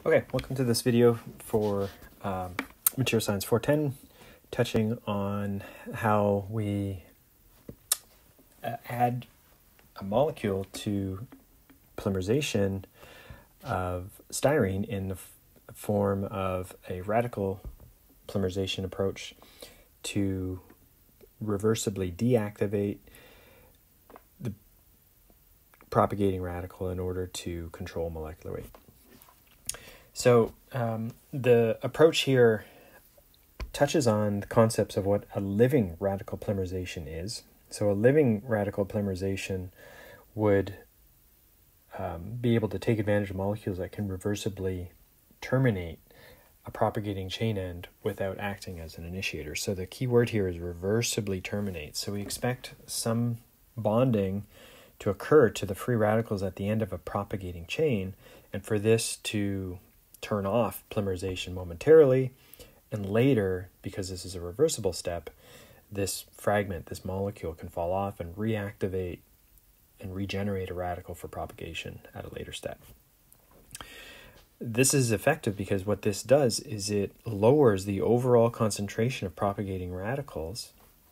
Okay, welcome to this video for Material Science 410, touching on how we add a molecule to polymerization of styrene in the form of a radical polymerization approach to reversibly deactivate the propagating radical in order to control molecular weight. So the approach here touches on the concepts of what a living radical polymerization is. So a living radical polymerization would be able to take advantage of molecules that can reversibly terminate a propagating chain end without acting as an initiator. So the key word here is reversibly terminate. So we expect some bonding to occur to the free radicals at the end of a propagating chain, and for this to turn off polymerization momentarily, and later, because this is a reversible step, this fragment, this molecule, can fall off and reactivate and regenerate a radical for propagation at a later step. This is effective because what this does is it lowers the overall concentration of propagating radicals,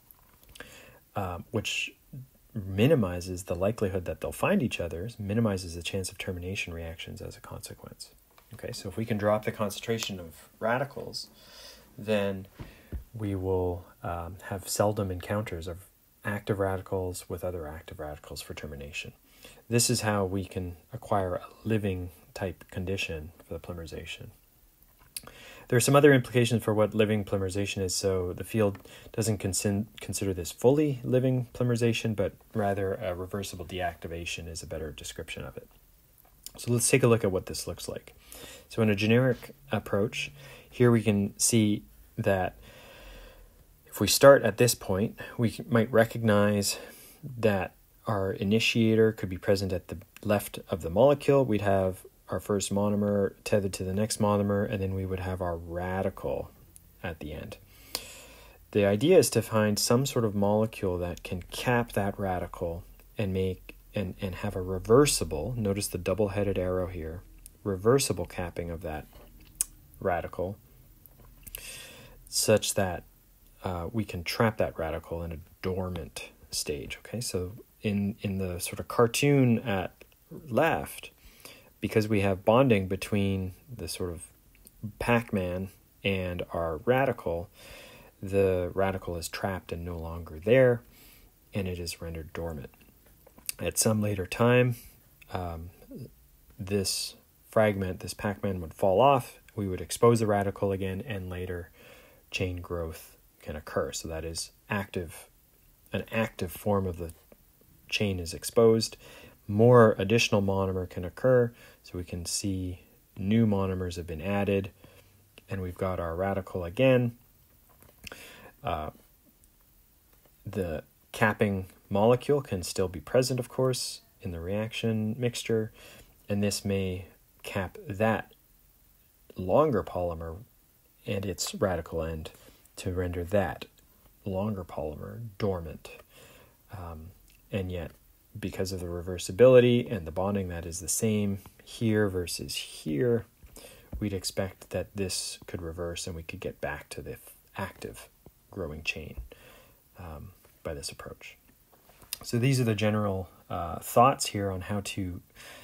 which minimizes the likelihood that they'll find each other, minimizes the chance of termination reactions as a consequence. Okay, so if we can drop the concentration of radicals, then we will have seldom encounters of active radicals with other active radicals for termination. This is how we can acquire a living type condition for the polymerization. There are some other implications for what living polymerization is. So the field doesn't consider this fully living polymerization, but rather a reversible deactivation is a better description of it. So let's take a look at what this looks like. So in a generic approach, here we can see that if we start at this point, we might recognize that our initiator could be present at the left of the molecule. We'd have our first monomer tethered to the next monomer, and then we would have our radical at the end. The idea is to find some sort of molecule that can cap that radical and make and have a reversible, notice the double-headed arrow here, reversible capping of that radical, such that we can trap that radical in a dormant stage. Okay, so in the sort of cartoon at left, because we have bonding between the sort of Pac-Man and our radical, the radical is trapped and no longer there, and it is rendered dormant. At some later time, this fragment, this Pac-Man, would fall off. We would expose the radical again, and later chain growth can occur. So that is an active form of the chain is exposed. More additional monomer can occur, so we can see new monomers have been added, and we've got our radical again. The capping molecule can still be present, of course, in the reaction mixture, and this may cap that longer polymer and its radical end to render that longer polymer dormant. And yet, because of the reversibility and the bonding that is the same here versus here, we'd expect that this could reverse and we could get back to the active growing chain by this approach. So these are the general thoughts here on how to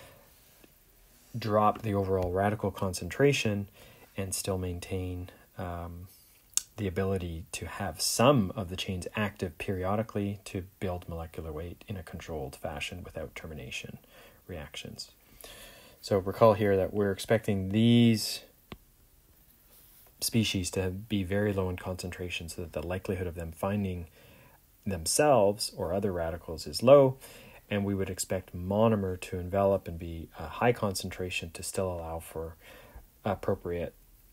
drop the overall radical concentration and still maintain the ability to have some of the chains active periodically to build molecular weight in a controlled fashion without termination reactions. So recall here that we're expecting these species to be very low in concentration so that the likelihood of them finding themselves or other radicals is low, and we would expect monomer to envelop and be a high concentration to still allow for appropriate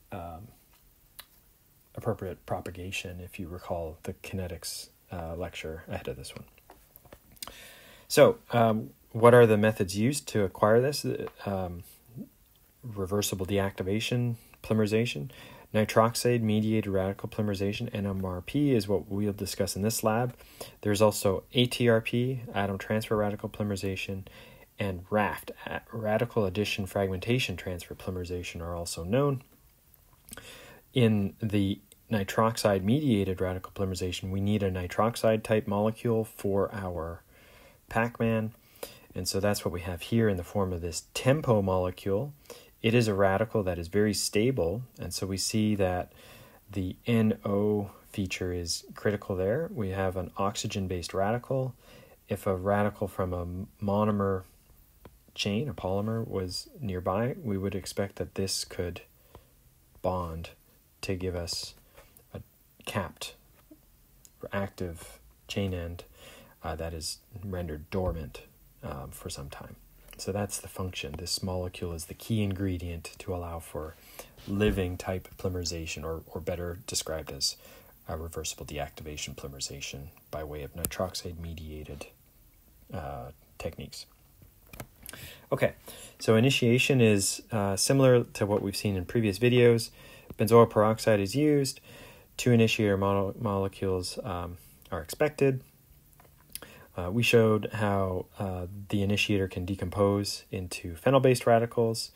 propagation, if you recall the kinetics lecture ahead of this one. So what are the methods used to acquire this? Reversible deactivation polymerization, nitroxide mediated radical polymerization, NMRP, is what we'll discuss in this lab. There's also ATRP, atom transfer radical polymerization, and RAFT, radical addition fragmentation transfer polymerization, are also known. In the nitroxide-mediated radical polymerization, we need a nitroxide-type molecule for our Pac-Man, and so that's what we have here in the form of this TEMPO molecule. It is a radical that is very stable, and so we see that the NO feature is critical there. We have an oxygen-based radical. If a radical from a monomer chain, a polymer, was nearby, we would expect that this could bond to give us a capped active chain end that is rendered dormant for some time. So that's the function. This molecule is the key ingredient to allow for living type polymerization, or better described as a reversible deactivation polymerization by way of nitroxide mediated techniques. Okay, so initiation is similar to what we've seen in previous videos. Benzoyl peroxide is used. 2 initiator molecules are expected. We showed how the initiator can decompose into phenyl-based radicals,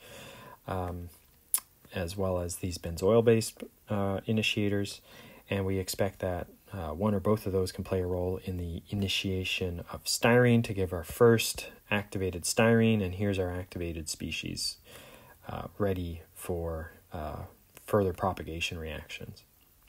as well as these benzoyl-based initiators, and we expect that one or both of those can play a role in the initiation of styrene to give our first activated styrene, and here's our activated species ready for further propagation reactions.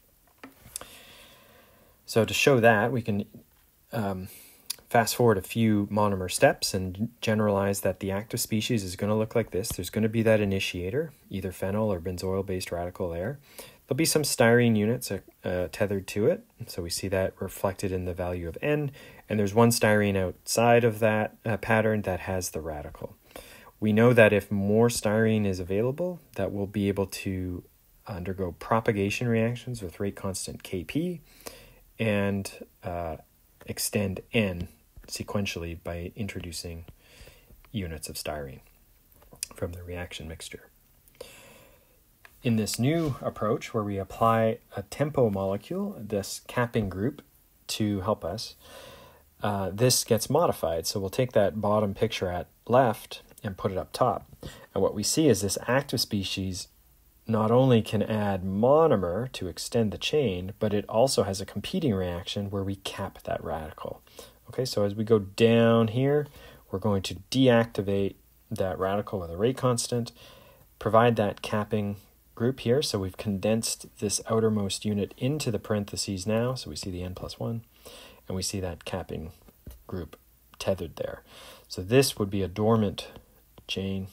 So to show that, we can fast forward a few monomer steps and generalize that the active species is going to look like this. There's going to be that initiator, either phenyl or benzoyl-based radical there. There'll be some styrene units tethered to it, so we see that reflected in the value of N, and there's one styrene outside of that pattern that has the radical. We know that if more styrene is available, that we'll be able to undergo propagation reactions with rate constant Kp and extend N sequentially by introducing units of styrene from the reaction mixture. In this new approach, where we apply a TEMPO molecule, this capping group, to help us, this gets modified. So we'll take that bottom picture at left and put it up top. And what we see is this active species not only can add monomer to extend the chain, but it also has a competing reaction where we cap that radical. Okay, so as we go down here, we're going to deactivate that radical with a rate constant, provide that capping group here. So we've condensed this outermost unit into the parentheses now. So we see the N+1, and we see that capping group tethered there. So this would be a dormant chain.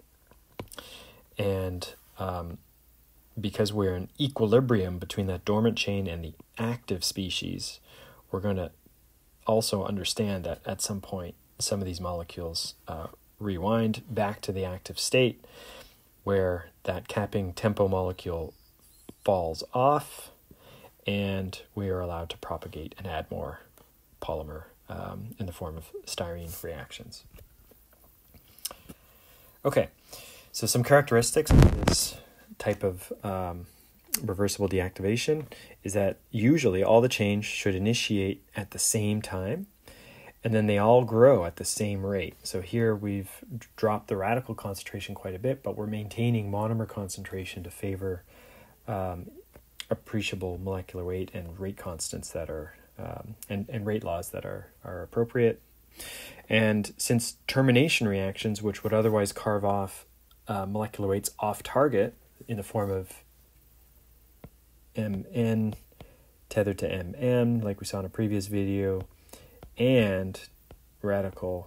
And because we're in equilibrium between that dormant chain and the active species, we're going to also understand that at some point, some of these molecules rewind back to the active state, where that capping TEMPO molecule falls off, and we are allowed to propagate and add more polymer in the form of styrene reactions. Okay, so some characteristics of this type of reversible deactivation is that usually all the chains should initiate at the same time, and then they all grow at the same rate. So here we've dropped the radical concentration quite a bit, but we're maintaining monomer concentration to favor appreciable molecular weight and rate constants that are and rate laws that are appropriate. And since termination reactions, which would otherwise carve off molecular weights off target in the form of Mn tethered to Mn, like we saw in a previous video, and radical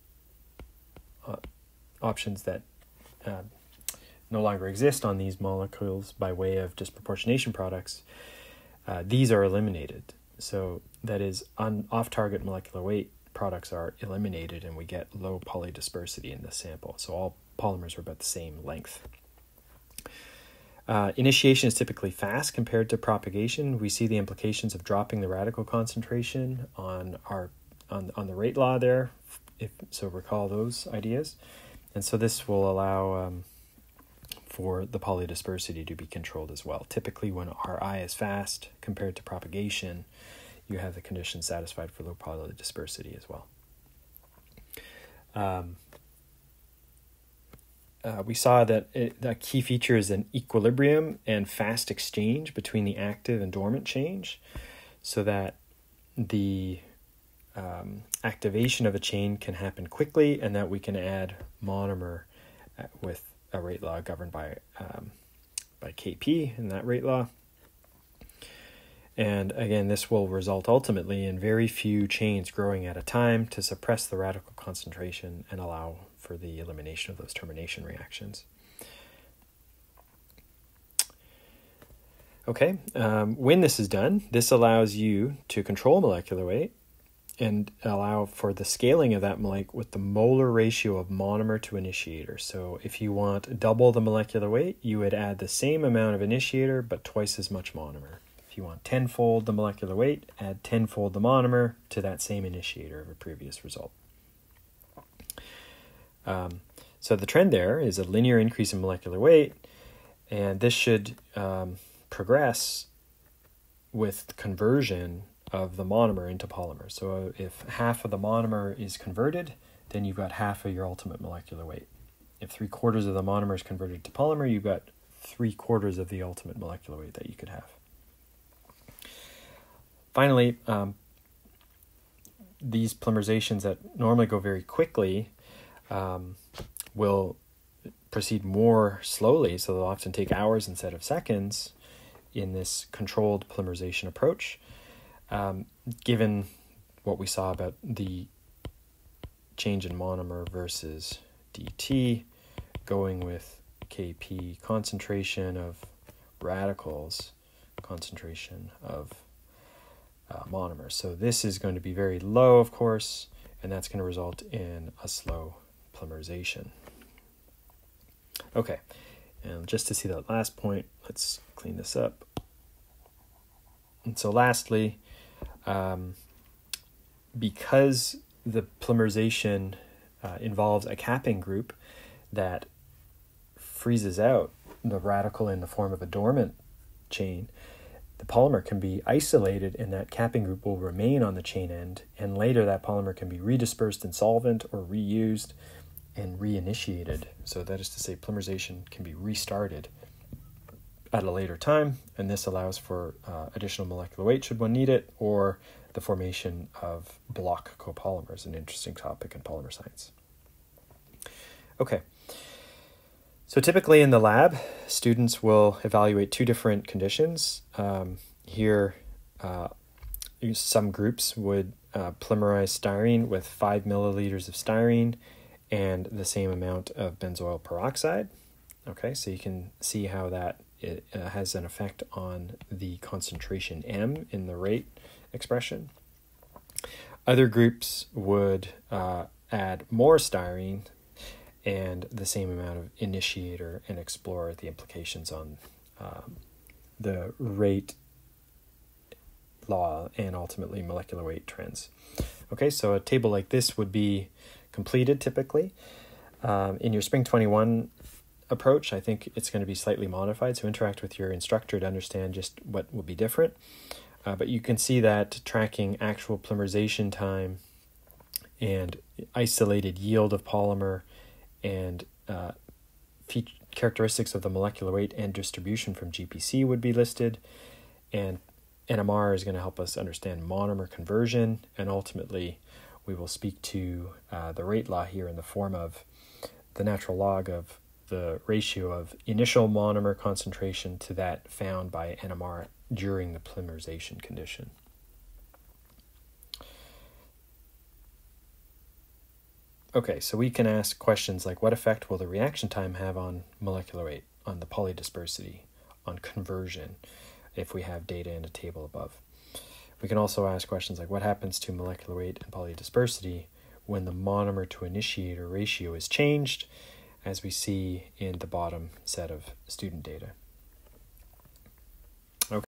options that no longer exist on these molecules by way of disproportionation products, these are eliminated. So that is, off-target molecular weight products are eliminated, and we get low polydispersity in the sample. So all polymers are about the same length. Initiation is typically fast compared to propagation. We see the implications of dropping the radical concentration on the rate law there, so recall those ideas. And so this will allow for the polydispersity to be controlled as well. Typically when Ri is fast compared to propagation, you have the conditions satisfied for low polydispersity as well. we saw that a key feature is an equilibrium and fast exchange between the active and dormant change, so that the activation of a chain can happen quickly, and that we can add monomer with a rate law governed by Kp in that rate law. And again, this will result ultimately in very few chains growing at a time to suppress the radical concentration and allow for the elimination of those termination reactions. Okay, when this is done, this allows you to control molecular weight and allow for the scaling of that molecule with the molar ratio of monomer to initiator. So if you want double the molecular weight, you would add the same amount of initiator but twice as much monomer. If you want tenfold the molecular weight, add tenfold the monomer to that same initiator of a previous result. So the trend there is a linear increase in molecular weight, and this should progress with conversion of the monomer into polymer. So if half of the monomer is converted, then you've got half of your ultimate molecular weight. If 3/4 of the monomer is converted to polymer, you've got 3/4 of the ultimate molecular weight that you could have. Finally, these polymerizations that normally go very quickly will proceed more slowly, so they'll often take hours instead of seconds in this controlled polymerization approach. Given what we saw about the change in monomer versus dt, going with Kp concentration of radicals, concentration of monomers. So this is going to be very low, of course, and that's going to result in a slow polymerization. Okay, and just to see that last point, let's clean this up. And so lastly, because the polymerization involves a capping group that freezes out the radical in the form of a dormant chain, the polymer can be isolated and that capping group will remain on the chain end, and later that polymer can be redispersed in solvent or reused and reinitiated. So that is to say, polymerization can be restarted at a later time, and this allows for additional molecular weight should one need it, or the formation of block copolymers, an interesting topic in polymer science. Okay, so typically in the lab, students will evaluate two different conditions. Here, some groups would polymerize styrene with 5 milliliters of styrene and the same amount of benzoyl peroxide. Okay, so you can see how that has an effect on the concentration M in the rate expression. Other groups would add more styrene and the same amount of initiator and explore the implications on the rate law and ultimately molecular weight trends. Okay, so a table like this would be completed typically. In your Spring 21 approach, I think it's going to be slightly modified, so interact with your instructor to understand just what will be different. But you can see that tracking actual polymerization time and isolated yield of polymer and characteristics of the molecular weight and distribution from GPC would be listed, and NMR is going to help us understand monomer conversion, and ultimately we will speak to the rate law here in the form of the natural log of the ratio of initial monomer concentration to that found by NMR during the polymerization condition. Okay, so we can ask questions like, what effect will the reaction time have on molecular weight, on the polydispersity, on conversion, if we have data in a table above? We can also ask questions like, what happens to molecular weight and polydispersity when the monomer to initiator ratio is changed, as we see in the bottom set of student data.